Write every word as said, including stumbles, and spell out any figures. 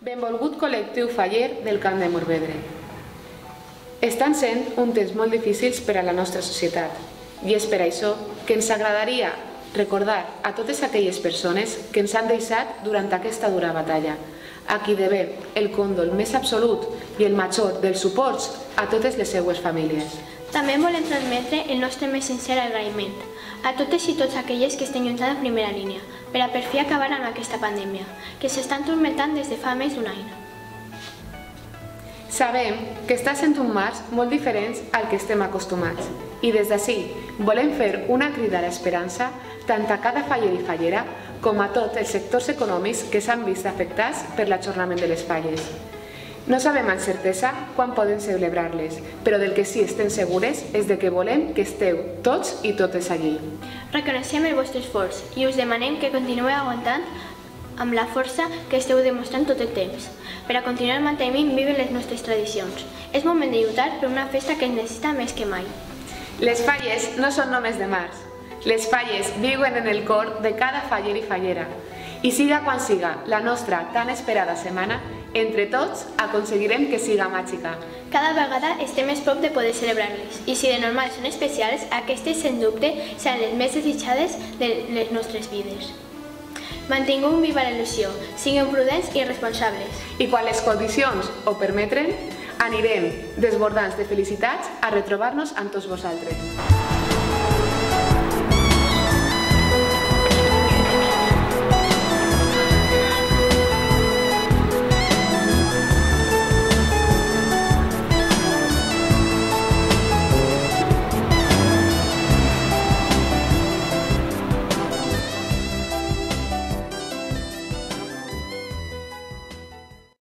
Benvolgut col·lectiu faller del Camp de Morvedre. Estan sent un temps molt difícils per a la nostra societat i és per això que ens agradaria recordar a totes aquelles persones que ens han deixat durant aquesta dura batalla, a qui devem el còndol més absolut i el major dels suports a totes les seues famílies. També volem transmetre el nostre més sincer agraïment a totes i tots aquelles que estan lluitant en primera línia per a per fi acabar amb aquesta pandèmia, que s'estan turmentant des de fa més d'un any. Sabem que està sent un març molt diferent al que estem acostumats i des d'ací volem fer una crida a l'esperança tant a cada faller i fallera com a tots els sectors econòmics que s'han vist afectats per l'ajornament de les falles. No sabem amb certesa quan poden celebrar-les, però del que sí estem segures és de que volem que esteu tots i totes allí. Reconeixem el vostre esforç i us demanem que continueu aguantant amb la força que esteu demostrant tot el temps, per a continuar mantenint vives les nostres tradicions. És moment de lluitar per una festa que ens necessita més que mai. Les falles no són només de març. Les falles viuen en el cor de cada faller i fallera. I siga quan siga la nostra tan esperada setmana, entre tots aconseguirem que siga màgica. Cada vegada estem més prop de poder celebrar-les i si de normal són especials, aquestes, sens dubte, seran les més desitjades de les nostres vides. Mantingueu viva la il·lusió, sigueu prudents i responsables. I quan les condicions ho permetren, anirem desbordants de felicitats a retrobar-nos amb tots vosaltres.